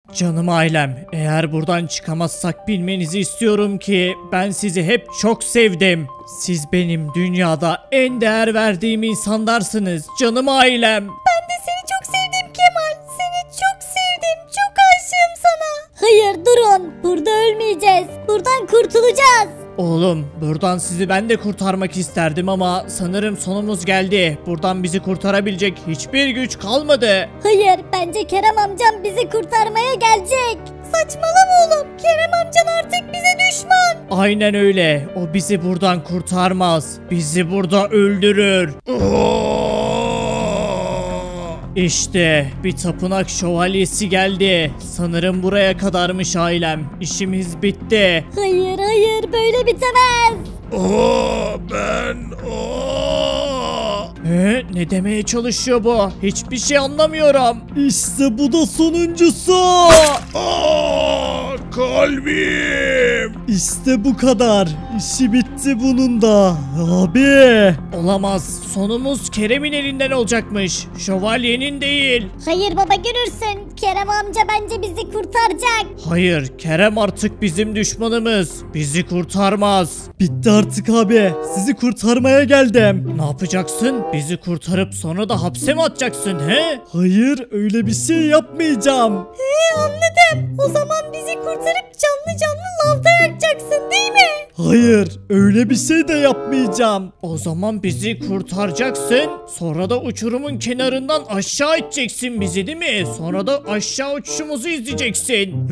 Canım ailem, eğer buradan çıkamazsak bilmenizi istiyorum ki ben sizi hep çok sevdim. Siz benim dünyada en değer verdiğim insanlarsınız canım ailem. Ben de seni çok sevdim Kemal. Seni çok sevdim. Çok aşığım sana. Hayır durun. Burada ölmeyeceğiz. Buradan kurtulacağız. Oğlum, buradan sizi ben de kurtarmak isterdim ama sanırım sonumuz geldi. Buradan bizi kurtarabilecek hiçbir güç kalmadı. Hayır bence Kerem amcam bizi kurtarmaya gelecek. Saçmalama oğlum. Kerem amcan artık bize düşman. Aynen öyle. O bizi buradan kurtarmaz. Bizi burada öldürür. İşte bir tapınak şövalyesi geldi. Sanırım buraya kadarmış ailem. İşimiz bitti. Hayır böyle bitemez. Ne demeye çalışıyor bu? Hiçbir şey anlamıyorum. İşte bu da sonuncusu. Kalbim. İşte bu kadar. İşi bitti bunun da. Abi. Olamaz. Sonumuz Kerem'in elinden olacakmış. Şövalyenin değil. Hayır baba görürsün. Kerem amca bence bizi kurtaracak. Hayır, Kerem artık bizim düşmanımız. Bizi kurtarmaz. Bitti artık abi. Sizi kurtarmaya geldim. Ne yapacaksın? Bizi kurtarıp sonra da hapse mi atacaksın he? Hayır, öyle bir şey yapmayacağım. Anladım. O zaman bizi kurtarıp canlı lavda yakacaksın değil mi? Hayır, öyle bir şey de yapmayacağım. O zaman bizi kurtaracaksın. Sonra da uçurumun kenarından aşağı iteceksin bizi değil mi? Sonra da aşağı uçuşumuzu izleyeceksin.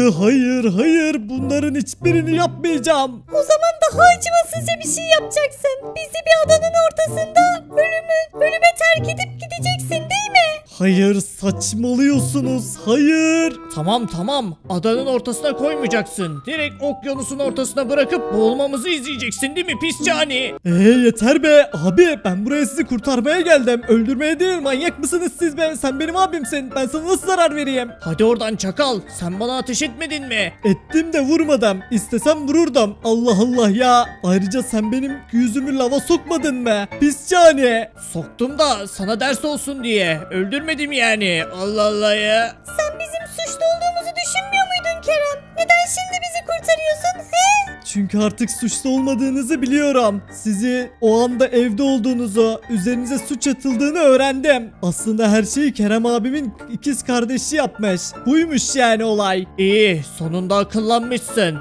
Hayır, bunların hiçbirini yapmayacağım. O zaman daha acımasızca bir şey yapacaksın. Bizi bir adanın ortasında ölüme terk edip gideceksin değil mi? Hayır, saçmalıyorsunuz. Hayır. Tamam. Adanın ortasına koymayacaksın. Direkt okyanusun ortasına bırakıp boğulmamızı izleyeceksin değil mi pis cani? Yeter be. Abi ben buraya sizi kurtarmaya geldim. Öldürmeye değil, manyak mısınız siz be? Sen benim abimsin. Ben sana nasıl zarar vereyim? Hadi oradan çakal. Sen bana ateş etmedin mi? Ettim de vurmadım. İstesem vururdum. Allah Allah ya. Ayrıca sen benim yüzümü lava sokmadın mı? Pis cani. Soktum da sana ders olsun diye. Öldürmedim yani. Allah Allah ya. Sen bizim suçlu olduğumuzu düşünmüyor muydun Kerem? Neden şimdi bizi kurtarıyorsun he? Çünkü artık suçlu olmadığınızı biliyorum. Sizi o anda evde olduğunuzu, üzerinize suç atıldığını öğrendim. Aslında her şeyi Kerem abimin ikiz kardeşi yapmış. Buymuş yani olay. İyi, sonunda akıllanmışsın.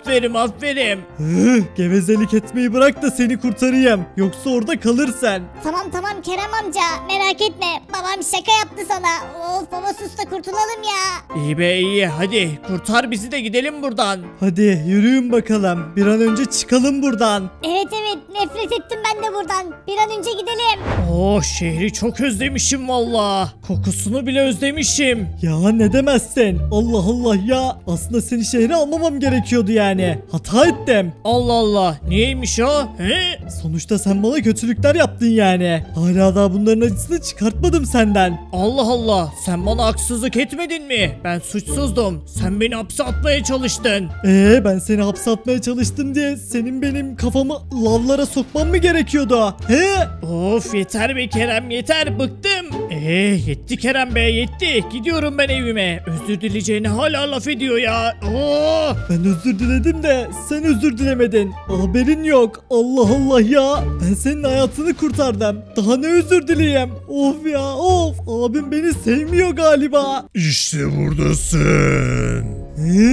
Aferin. Gevezelik etmeyi bırak da seni kurtarayım. Yoksa orada kalırsan. Tamam Kerem amca merak etme. Babam şaka yaptı sana. Of baba sus da kurtulalım ya. İyi be iyi, hadi kurtar bizi de gidelim buradan. Hadi yürüyün bakalım. Bir an önce çıkalım buradan. Evet nefret ettim ben de buradan. Bir an önce gidelim. Şehri çok özlemişim valla. Kokusunu bile özlemişim. Ya ne demezsin. Allah Allah ya. Aslında seni şehre almamam gerekiyordu yani. Hata ettim. Allah Allah. Niyeymiş o? He? Sonuçta sen bana kötülükler yaptın yani. Hala daha bunların acısını çıkartmadım senden. Allah Allah. Sen bana haksızlık etmedin mi? Ben suçsuzdum. Sen beni hapse atmaya çalıştın. Ben seni hapse atmaya çalıştım diye senin benim kafamı lavlara sokmam mı gerekiyordu? He? Of yeter be Kerem yeter, bıktım. Yetti Kerem be yetti. Gidiyorum ben evime. Özür dileyeceğine hala laf ediyor ya. Ben özür diledim de sen özür dilemedin. Haberin yok. Allah Allah ya. Ben senin hayatını kurtardım. Daha ne özür dileyeyim? Of ya of. Abim beni sevmiyor galiba. İşte buradasın.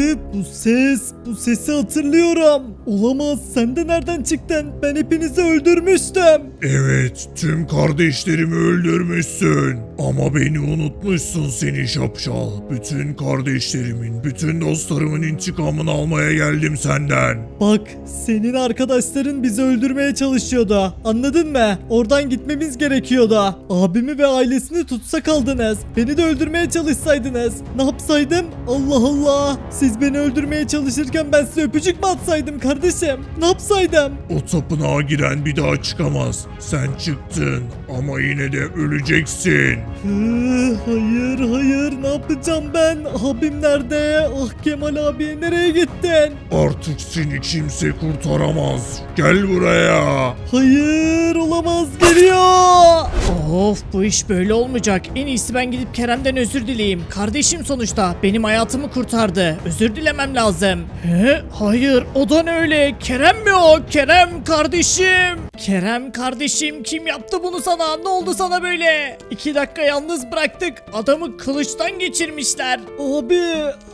Bu sesi hatırlıyorum. Olamaz, sen de nereden çıktın? Ben hepinizi öldürmüştüm. Evet, tüm kardeşlerimi öldürmüşsün. Ama beni unutmuşsun seni şapşal. Bütün kardeşlerimin, bütün dostlarımın intikamını almaya geldim senden. Bak, senin arkadaşların bizi öldürmeye çalışıyordu. Anladın mı? Oradan gitmemiz gerekiyordu. Abimi ve ailesini tutsak aldınız. Beni de öldürmeye çalışsaydınız. Ne yapsaydım? Allah Allah. Allah. Siz beni öldürmeye çalışırken ben size öpücük mü atsaydım kardeşim? Ne yapsaydım? O tapınağa giren bir daha çıkamaz. Sen çıktın ama yine de öleceksin. Hayır hayır, ne yapacağım ben? Abim nerede? Ah Kemal abi, nereye gittin? Artık seni kimse kurtaramaz. Gel buraya. Hayır, olamaz, geliyor. Of, bu iş böyle olmayacak. En iyisi ben gidip Kerem'den özür dileyeyim. Kardeşim sonuçta benim hayatımı kurtardı. Özür dilemem lazım. Hayır, o da ne öyle? Kerem mi o? Kerem kardeşim. Kerem kardeşim, kim yaptı bunu sana? Ne oldu sana böyle? 2 dakika yalnız bıraktık. Adamı kılıçtan geçirmişler. Abi,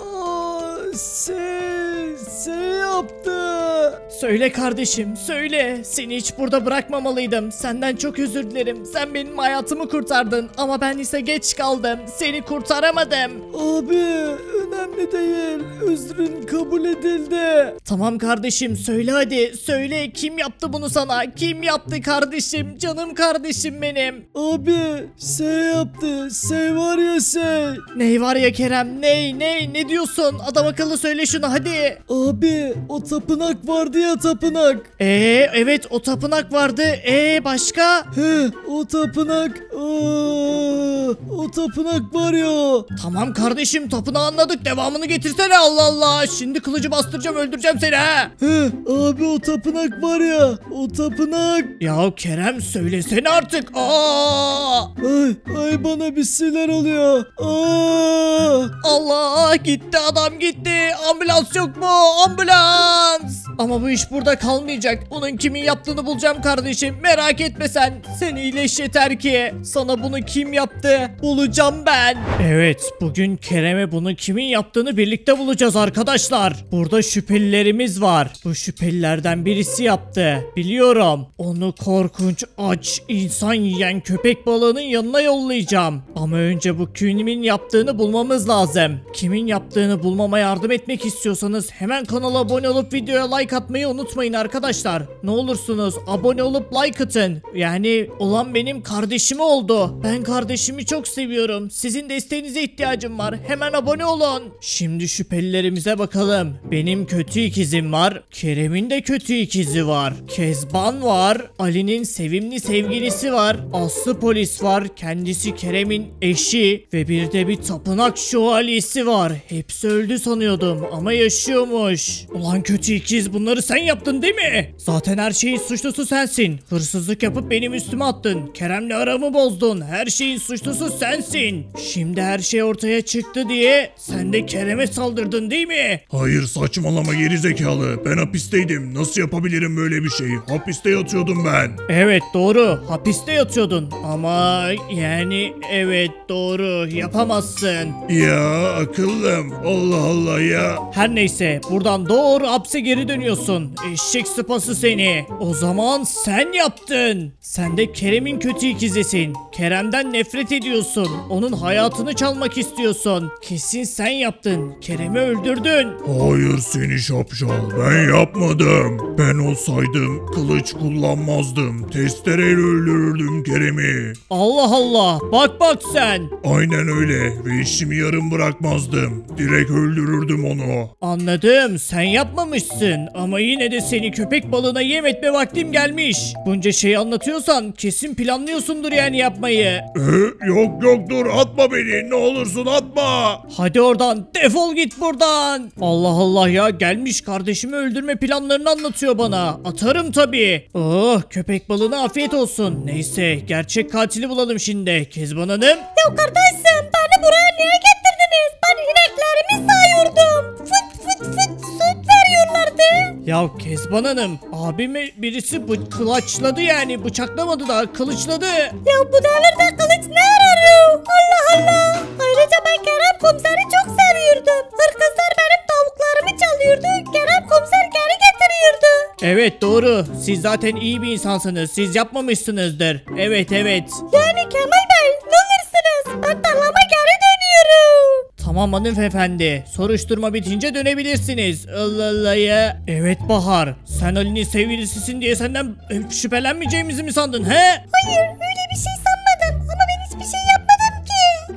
şey yaptı. Söyle kardeşim, söyle. Seni hiç burada bırakmamalıydım. Senden çok özür dilerim. Sen benim hayatımı kurtardın ama ben ise geç kaldım. Seni kurtaramadım. Abi, önemli değil. Özrün kabul edildi. Tamam kardeşim, söyle hadi. Söyle, kim yaptı bunu sana? Kim yaptı kardeşim? Canım kardeşim benim. Abi, şey yaptı. Şey var ya şey. Ney var ya Kerem? Ney? Ne diyorsun? Adam akıllı söyle şunu hadi. Abi, o tapınak vardı ya, tapınak. Evet, o tapınak vardı. Başka? O tapınak. O tapınak var ya. Tamam kardeşim, tapınağı anladık. Devamını getirsene, Allah Allah. Şimdi kılıcı bastıracağım, öldüreceğim seni ha. Abi, o tapınak var ya. O tapınak. Ya Kerem, söylesene artık. Ay bana bir şeyler oluyor. Allah, gitti adam gitti. Ambulans yok mu? Ambulans. Ama bu iş burada kalmayacak. Bunun kimin yaptığını bulacağım kardeşim. Merak etme sen. Sen iyileş yeter ki. Sana bunu kim yaptı? Bulacağım ben. Evet, bugün Kerem'e bunu kimin yaptığını birlikte bulacağız arkadaşlar. Burada şüphelilerimiz var. Bu şüphelilerden birisi yaptı. Biliyorum. Onu korkunç, aç, insan yiyen köpek balığının yanına yollayacağım. Ama önce bu kimin yaptığını bulmamız lazım. Kimin yaptığını bulmama yardım etmek istiyorsanız hemen kanala abone olup videoya like atmayı unutmayın arkadaşlar. Ne olursunuz abone olup like atın. Yani olan benim kardeşim oldu. Ben kardeşimi çok seviyorum. Sizin desteğinize ihtiyacım var. Hemen abone olun. Şimdi şüphelilerimize bakalım. Benim kötü ikizim var. Kerem'in de kötü ikizi var. Kezban var. Ali'nin sevimli sevgilisi var. Aslı polis var. Kendisi Kerem'in eşi. Ve bir de bir tapınak şövalyesi var. Hepsi öldü sanıyordum ama yaşıyormuş. Ulan kötü ikiz, bunları sen yaptın değil mi? Zaten her şeyin suçlusu sensin. Hırsızlık yapıp benim üstüme attın. Kerem'le aramı bozdun. Her şeyin suçlusu sensin. Şimdi her şey ortaya çıktı diye sen de Kerem'e saldırdın değil mi? Hayır, saçmalama gerizekalı. Ben hapisteydim. Nasıl yapabilirim böyle bir şeyi? Hapiste yatıyordum ben. Evet doğru, hapiste yatıyordun ama yani evet doğru, yapamazsın. Ya akıllım. Allah Allah ya. Her neyse, buradan doğru hapse geri dönüyorsun. Eşek sıpası seni. O zaman sen yaptın. Sen de Kerem'in kötü ikizisin. Kerem'den nefret ediyorsun. Onun hayatını çalmak istiyorsun. Kesin sen yaptın. Kerem'i öldürdün. Hayır seni şapşal. Ben yapmadım. Ben olsaydım kılıç kullanmazdım. Testereyle öldürürdüm Kerem'i. Allah Allah. Bak sen. Aynen öyle. Ve işimi yarım bırakmazdım. Direkt öldürürdüm onu. Anladım. Sen yapmamışsın. Ama yine de seni köpek balığına yem etme vaktim gelmiş. Bunca şeyi anlatıyorsan kesin planlıyorsundur yani yapmayı. Yok dur, atma beni. Ne olursun atma. Hadi oradan, defol git buradan. Allah Allah ya, gelmiş kardeşimi öldürme planlarını anlatıyor bana. Atarım tabii. Oh, köpek balığına afiyet olsun. Neyse, gerçek katili bulalım şimdi. Kezban Hanım. Ya kardeşim, beni buraya niye getirdiniz? Ben ineklerimi sayıyordum. Fıt süt veriyorlardı. Ya Kezban Hanım, abimi birisi kılıçladı, yani bıçaklamadı da kılıçladı. Ya bu devirde kılıç ne arıyor? Allah Allah. Ayrıca ben Kerem komiseri çok seviyordum. Hırkızlar benim tavuklarımı çalıyordu. Kerem komiser geri getiriyordu. Evet doğru, siz zaten iyi bir insansınız, siz yapmamışsınızdır. Evet. Yani Kemal Bey, ne olursunuz? Ben tarlama geri dönüyorum. Tamam hanımefendi, soruşturma bitince dönebilirsiniz. Allah Allah ya. Evet Bahar, sen Ali'nin sevgilisisin diye senden şüphelenmeyeceğimizi mi sandın he? Hayır, öyle bir şey sanmadım ama ben hiçbir şey yapmadım ki.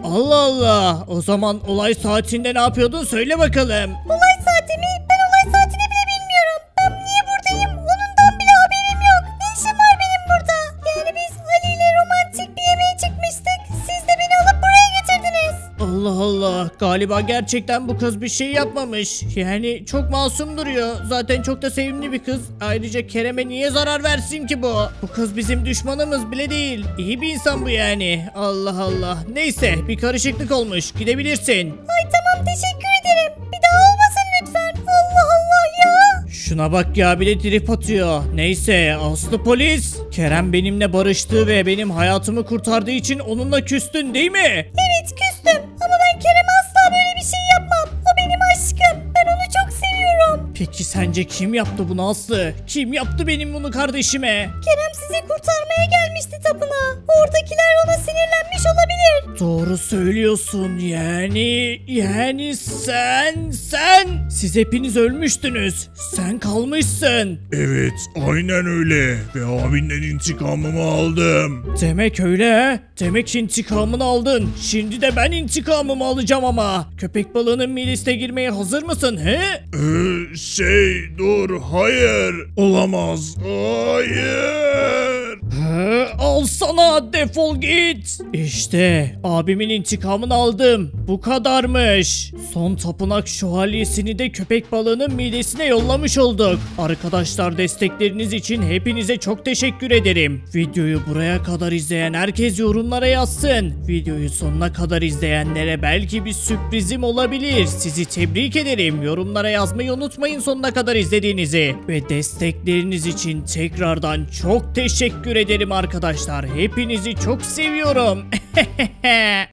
Allah Allah. O zaman olay saatinde ne yapıyordun söyle bakalım. Olay saati mi? Ben olay saatini bile bilmiyorum. Ben niye buradayım? Onundan bile haberim yok. Ne işim var benim burada? Yani biz Ali ile romantik bir yemeğe çıkmıştık. Siz de beni alıp buraya getirdiniz. Allah Allah. Galiba gerçekten bu kız bir şey yapmamış. Yani çok masum duruyor. Zaten çok da sevimli bir kız. Ayrıca Kerem'e niye zarar versin ki bu? Bu kız bizim düşmanımız bile değil. İyi bir insan bu yani. Allah Allah. Neyse bir karışıklık olmuş. Gidebilirsin. Ay tamam teşekkür ederim. Bir daha olmasın lütfen. Allah Allah ya. Şuna bak ya bir de trip atıyor. Neyse Aslı polis. Kerem benimle barıştı ve benim hayatımı kurtardığı için onunla küstün değil mi? Evet küstüm. Ama ben Kerem'e asla böyle bir şey yapmam. O benim aşkım. Ben onu çok seviyorum. Peki sence kim yaptı bunu Aslı? Kim yaptı benim bunu kardeşime? Kerem sizi kurtarmaya gelmişti tapınağa. Oradakiler ona sinirlenmiş olabilir. Doğru söylüyorsun yani sen siz hepiniz ölmüştünüz. Sen kalmışsın. Evet aynen öyle ve abinden intikamımı aldım. Demek öyle he? Demek intikamını aldın. Şimdi de ben intikamımı alacağım ama. Köpek balığının midesine girmeye hazır mısın he? Dur hayır olamaz hayır. Al sana defol git. İşte abimin intikamını aldım. Bu kadarmış. Son tapınak şövalyesini de köpek balığının midesine yollamış olduk. Arkadaşlar destekleriniz için hepinize çok teşekkür ederim. Videoyu buraya kadar izleyen herkes yorumlara yazsın. Videoyu sonuna kadar izleyenlere belki bir sürprizim olabilir. Sizi tebrik ederim. Yorumlara yazmayı unutmayın sonuna kadar izlediğinizi. Ve destekleriniz için tekrardan çok teşekkür ederim arkadaşlar. Hepinizi çok seviyorum.